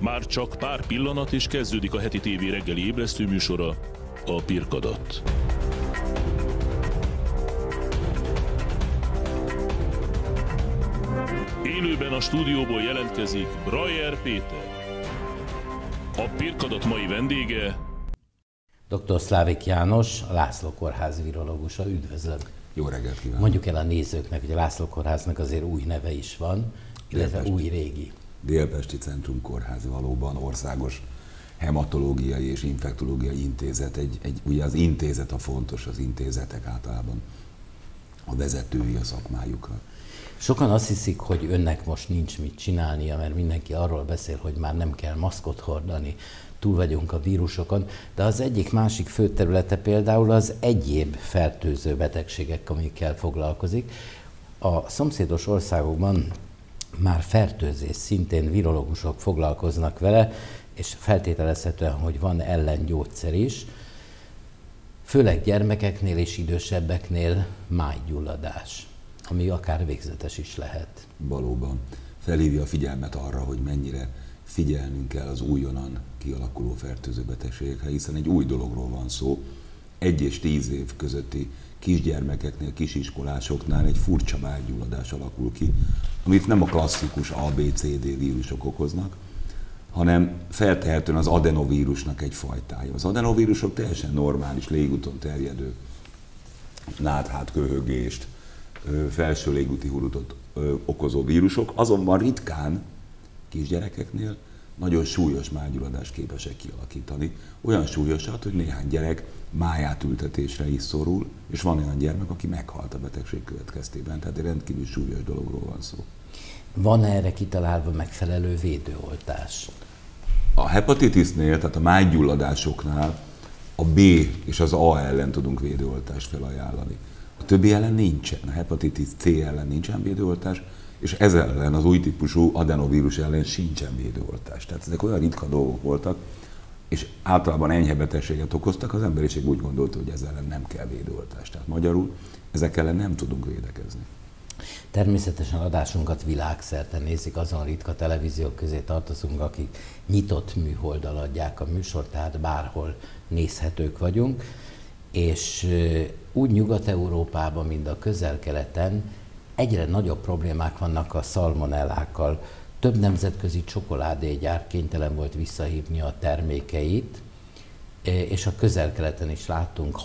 Már csak pár pillanat és kezdődik a heti tévé reggeli ébresztő műsora, a Pirkadat. Élőben a stúdióból jelentkezik Brajer Péter. A Pirkadat mai vendége Dr. Szlávik János, a László Kórház virológusa. Üdvözlöm! Jó reggelt kívánok! Mondjuk el a nézőknek, hogy a László Kórháznak azért új neve is van, illetve új-régi. Délpesti Centrum Kórház valóban országos hematológiai és infektológiai intézet. Ugye az intézet a fontos, az intézetek általában a vezetői a szakmájukra. Sokan azt hiszik, hogy önnek most nincs mit csinálnia, mert mindenki arról beszél, hogy már nem kell maszkot hordani, túl vagyunk a vírusokon, de az egyik másik fő területe például az egyéb fertőző betegségek, amikkel foglalkozik. A szomszédos országokban már fertőzés, szintén virológusok foglalkoznak vele, és feltételezhetően, hogy van ellengyógyszer is, főleg gyermekeknél és idősebbeknél májgyulladás, ami akár végzetes is lehet. Valóban. Felhívja a figyelmet arra, hogy mennyire figyelnünk kell az újonnan kialakuló fertőző betegségekre, hiszen egy új dologról van szó. 1 és 10 év közötti kisgyermekeknél, kisiskolásoknál egy furcsa májgyulladás alakul ki, amit nem a klasszikus ABCD vírusok okoznak, hanem feltehetően az adenovírusnak egy fajtája. Az adenovírusok teljesen normális, légúton terjedő náthát, köhögést, felső légúti hurutot okozó vírusok, azonban ritkán kisgyerekeknél nagyon súlyos májgyulladást képesek kialakítani. Olyan súlyosat, hogy néhány gyerek májátültetésre is szorul, és van olyan gyermek, aki meghalt a betegség következtében, tehát egy rendkívül súlyos dologról van szó. Van erre kitalálva megfelelő védőoltás? A hepatitisnél, tehát a májgyulladásoknál a B és az A ellen tudunk védőoltást felajánlani. A többi ellen nincsen, a hepatitis C ellen nincsen védőoltás, és ez ellen, az új típusú adenovírus ellen sincsen védőoltás. Tehát ezek olyan ritka dolgok voltak, és általában enyhe betegséget okoztak, az emberiség úgy gondolta, hogy ez ellen nem kell védőoltás. Tehát magyarul ezek ellen nem tudunk védekezni. Természetesen adásunkat világszerte nézik, azon ritka televíziók közé tartozunk, akik nyitott műholddal adják a műsort, tehát bárhol nézhetők vagyunk, és úgy Nyugat-Európában, mint a Közel-Keleten egyre nagyobb problémák vannak a szalmonellákkal. Több nemzetközi csokoládégyár kénytelen volt visszahívni a termékeit, és a Közel-Keleten is láttunk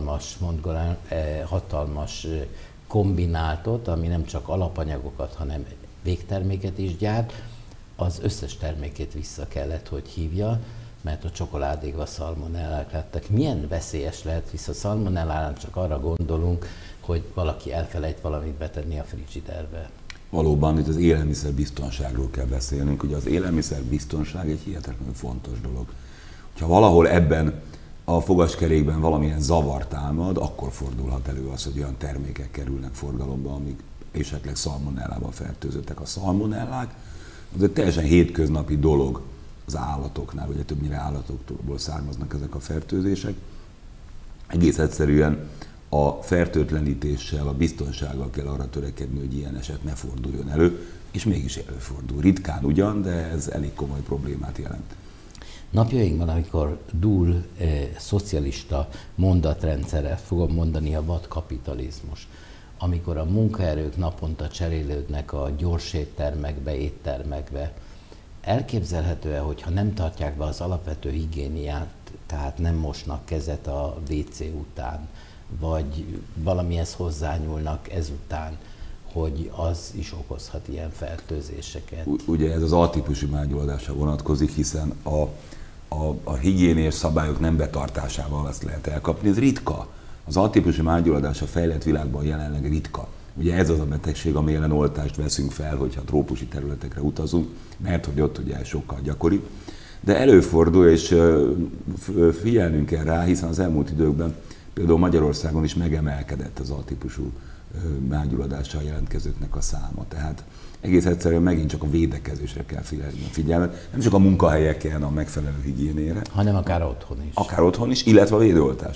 hatalmas kombináltot, ami nem csak alapanyagokat, hanem végterméket is gyárt. Az összes termékét vissza kellett, hogy hívja, mert a csokoládékba szalmonellák lettek. Milyen veszélyes lehet, hisz a szalmonellán csak arra gondolunk, hogy valaki elfelejt valamit betenni a frigiderbe. Valóban itt az élelmiszerbiztonságról kell beszélnünk. Ugye az élelmiszerbiztonság egy hihetetlenül fontos dolog. Ha valahol ebben a fogaskerékben valamilyen zavar támad, akkor fordulhat elő az, hogy olyan termékek kerülnek forgalomba, amik esetleg szalmonellával fertőzöttek. A szalmonellák az egy teljesen hétköznapi dolog az állatoknál, ugye többnyire állatokból származnak ezek a fertőzések. Egész egyszerűen a fertőtlenítéssel, a biztonsággal kell arra törekedni, hogy ilyen eset ne forduljon elő, és mégis előfordul. Ritkán ugyan, de ez elég komoly problémát jelent. Napjainkban, amikor dúl szocialista mondatrendszerrel fogom mondani a vadkapitalizmus, amikor a munkaerők naponta cserélődnek a gyors éttermekbe, elképzelhető-e, hogyha nem tartják be az alapvető higiéniát, tehát nem mosnak kezet a WC után, vagy valamihez hozzányúlnak ezután, hogy az is okozhat ilyen fertőzéseket? Ugye ez az A-típusú májgyulladásra vonatkozik, hiszen a higiéniás szabályok nem betartásával ezt lehet elkapni. Ez ritka. Az A-típusú májgyulladás a fejlett világban jelenleg ritka. Ugye ez az a betegség, ami ellen oltást veszünk fel, hogyha trópusi területekre utazunk, mert hogy ott ugye sokkal gyakoribb. De előfordul, és figyelnünk kell rá, hiszen az elmúlt időkben például Magyarországon is megemelkedett az A-típusú májgyulladással jelentkezőknek a száma. Tehát egész egyszerűen megint csak a védekezésre kell figyelmet, nem csak a munkahelyeken, a megfelelő higiénére. Hanem akár otthon is. Akár otthon is, illetve a védőoltásra.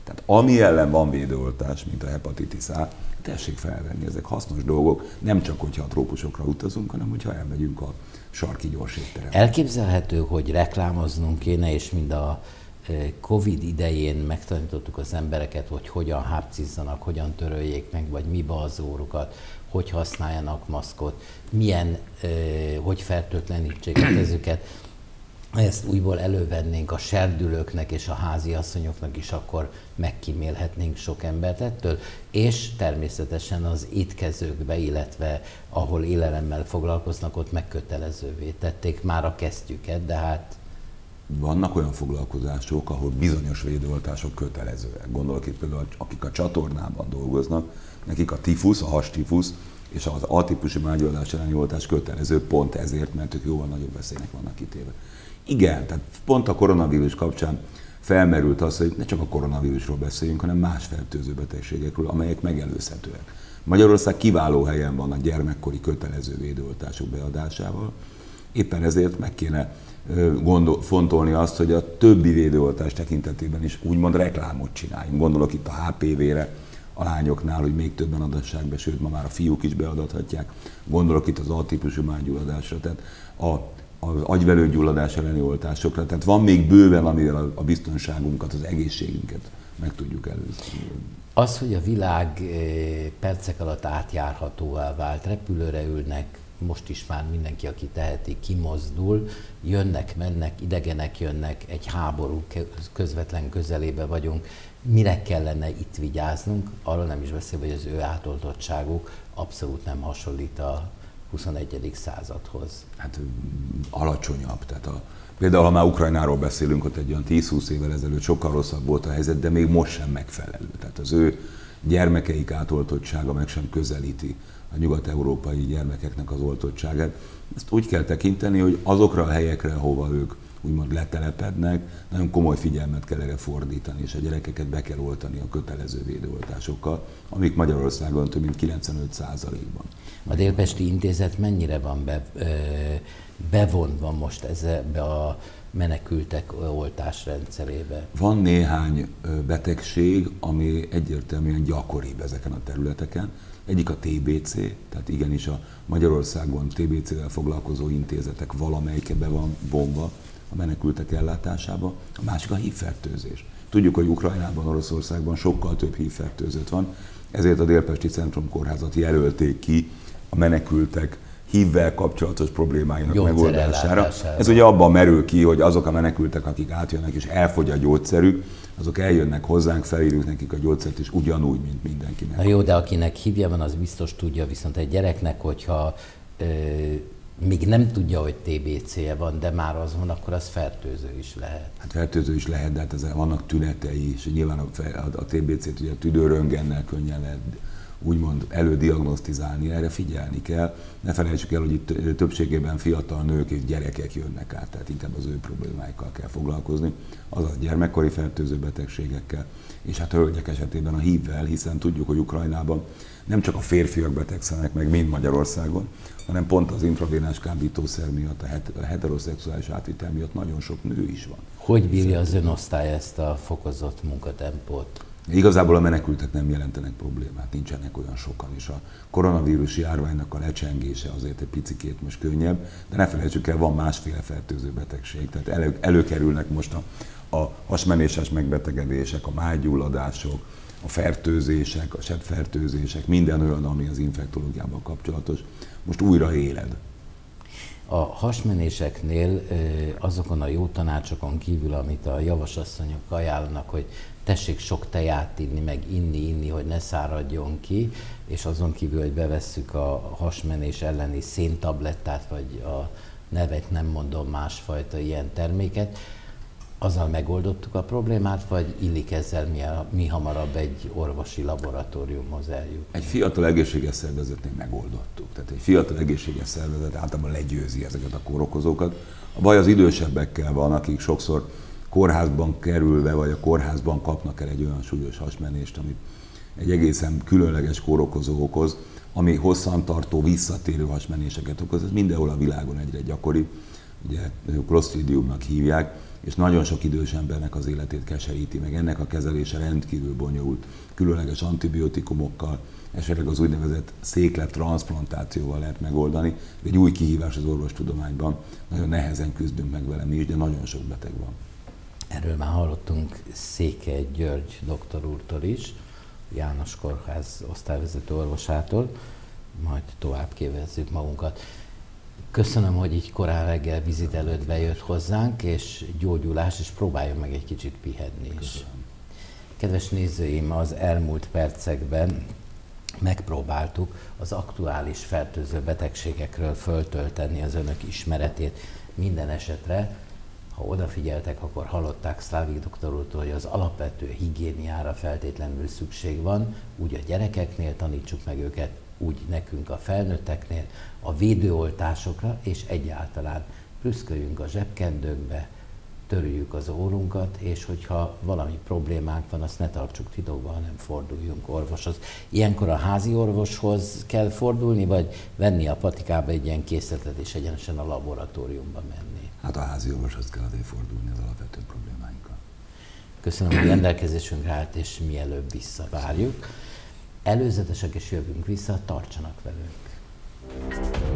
Tehát ami ellen van védőoltás, mint a hepatitis A, tessék felvenni, ezek hasznos dolgok, nem csak, hogyha a trópusokra utazunk, hanem hogyha elmegyünk a sarki gyorsétterembe. Elképzelhető, hogy reklámoznunk kéne, és mind a Covid idején megtanítottuk az embereket, hogy hogyan hápcizzanak, hogyan töröljék meg, vagy mibe az órukat, hogy használjanak maszkot, hogy fertőtlenítsék a kezüket. Ha ezt újból elővennénk a serdülőknek és a háziasszonyoknak is, akkor megkímélhetnénk sok embert ettől, és természetesen az étkezőkbe, illetve ahol élelemmel foglalkoznak, ott megkötelezővé tették már a kesztyüket, de hát... Vannak olyan foglalkozások, ahol bizonyos védőoltások kötelezőek. Gondolok itt például, akik a csatornában dolgoznak, nekik a tifusz, a hastífusz és az A-típusú mágyulladás elleni oltás kötelező, pont ezért, mert ők jóval nagyobb veszélynek vannak kitéve. Igen, tehát pont a koronavírus kapcsán felmerült az, hogy ne csak a koronavírusról beszéljünk, hanem más fertőző betegségekről, amelyek megelőzhetőek. Magyarország kiváló helyen van a gyermekkori kötelező védőoltások beadásával, éppen ezért meg kéne fontolni azt, hogy a többi védőoltás tekintetében is úgymond reklámot csináljunk. Gondolok itt a HPV-re, a lányoknál, hogy még többen adassák be, sőt, ma már a fiúk is beadathatják. Gondolok itt az A-típusú mágyulladásra, tehát az agyvelőgyulladás elleni oltásokra. Tehát van még bőven, amivel a biztonságunkat, az egészségünket meg tudjuk előzni. Az, hogy a világ percek alatt átjárhatóvá vált, repülőre ülnek, most is már mindenki, aki teheti, kimozdul, jönnek, mennek, idegenek jönnek, egy háború közvetlen közelébe vagyunk. Mire kellene itt vigyáznunk? Arról nem is beszélve, hogy az ő átoltottságuk abszolút nem hasonlít a 21. századhoz. Hát alacsonyabb. Tehát például, ha már Ukrajnáról beszélünk, ott egy olyan 10-20 évvel ezelőtt sokkal rosszabb volt a helyzet, de még most sem megfelelő. Tehát az ő gyermekeik átoltottsága meg sem közelíti a nyugat-európai gyermekeknek az oltottságát. Ezt úgy kell tekinteni, hogy azokra a helyekre, ahova ők úgymond letelepednek, nagyon komoly figyelmet kell erre fordítani, és a gyerekeket be kell oltani a kötelező védőoltásokkal, amik Magyarországon több mint 95%-ban. A Délpesti Intézet mennyire van bevonva most ebbe a menekültek oltásrendszerébe? Van néhány betegség, ami egyértelműen gyakoribb ezeken a területeken. Egyik a TBC, tehát igenis a Magyarországon TBC-vel foglalkozó intézetek valamelyike be van vonva a menekültek ellátásába. A másik a HIV-fertőzés. Tudjuk, hogy Ukrajnában, Oroszországban sokkal több HIV-fertőzött van, ezért a Délpesti Centrum Kórházat jelölték ki a menekültek HIV-vel kapcsolatos problémáinak megoldására. Ez ugye abban merül ki, hogy azok a menekültek, akik átjönnek és elfogy a gyógyszerük, azok eljönnek hozzánk, felírjuk nekik a gyógyszert is ugyanúgy, mint mindenkinek. Na jó, de akinek HIV-je van, az biztos tudja, viszont egy gyereknek, hogyha még nem tudja, hogy TBC-je van, de már az van, akkor az fertőző is lehet. Hát fertőző is lehet, de hát vannak tünetei, és nyilván a TBC-t ugye a tüdőröntgennel könnyen lehet úgymond elődiagnosztizálni, erre figyelni kell. Ne felejtsük el, hogy itt többségében fiatal nők és gyerekek jönnek át, tehát inkább az ő problémáikkal kell foglalkozni, azaz gyermekkori fertőző betegségekkel, és hát a hölgyek esetében a HIV-vel, hiszen tudjuk, hogy Ukrajnában nem csak a férfiak betegszenek meg, mint Magyarországon, hanem pont az intravénás kábítószer miatt, a heteroszexuális átvitel miatt nagyon sok nő is van. Hogy bírja az ön osztály ezt a fokozott munkatempót? Igazából a menekültek nem jelentenek problémát, nincsenek olyan sokan, és a koronavírus járványnak a lecsengése azért egy picikét most könnyebb, de ne felejtsük el, van másféle fertőző betegség, tehát előkerülnek most a hasmenéses megbetegedések, a mágyulladások, a fertőzések, a sebbfertőzések, minden olyan, ami az infektológiával kapcsolatos, most újra éled. A hasmenéseknél azokon a jó tanácsokon kívül, amit a javasasszonyok ajánlanak, hogy tessék sok teját inni, meg inni, hogy ne száradjon ki, és azon kívül, hogy bevesszük a hasmenés elleni széntablettát, vagy a nevet nem mondom, másfajta ilyen terméket, azzal megoldottuk a problémát, vagy illik ezzel mi hamarabb egy orvosi laboratóriumhoz eljut? Egy fiatal egészséges szervezetnél megoldottuk. Tehát egy fiatal egészséges szervezet általában legyőzi ezeket a kórokozókat. A baj az idősebbekkel van, akik sokszor kórházban kerülve, vagy a kórházban kapnak el egy olyan súlyos hasmenést, amit egy egészen különleges kórokozó okoz, ami hosszantartó, visszatérő hasmenéseket okoz. Ez mindenhol a világon egyre gyakoribb. ugye Clostridiumnak hívják, és nagyon sok idős embernek az életét keseríti meg. Ennek a kezelése rendkívül bonyolult, különleges antibiotikumokkal, esetleg az úgynevezett széklet-transzplantációval lehet megoldani. Egy új kihívás az orvostudományban, nagyon nehezen küzdünk meg vele mi is, de nagyon sok beteg van. Erről már hallottunk Székely György doktor úrtól is, János Kórház osztályvezető orvosától, majd tovább képezzük magunkat. Köszönöm, hogy így korán reggel vizit előtt bejött hozzánk, és gyógyulás, és próbáljon meg egy kicsit pihenni is. Köszönöm. Kedves nézőim, az elmúlt percekben megpróbáltuk az aktuális fertőző betegségekről föltölteni az önök ismeretét. Minden esetre, ha odafigyeltek, akkor hallották Szlávik doktor úrtól, hogy az alapvető higiéniára feltétlenül szükség van, úgy a gyerekeknél tanítsuk meg őket, úgy nekünk a felnőtteknél, a védőoltásokra, és egyáltalán prüszköljünk a zsebkendőnkbe, törüljük az órunkat, és hogyha valami problémánk van, azt ne tartsuk titokba, hanem forduljunk orvoshoz. Ilyenkor a házi orvoshoz kell fordulni, vagy venni a patikába egy ilyen készletet, és egyenesen a laboratóriumba menni? Hát a házi orvoshoz kell azért fordulni az alapvető problémáinkkal. Köszönöm, hogy rendelkezésünkre állt, és mielőbb visszavárjuk. Előzetesek, és jövünk vissza, tartsanak velünk!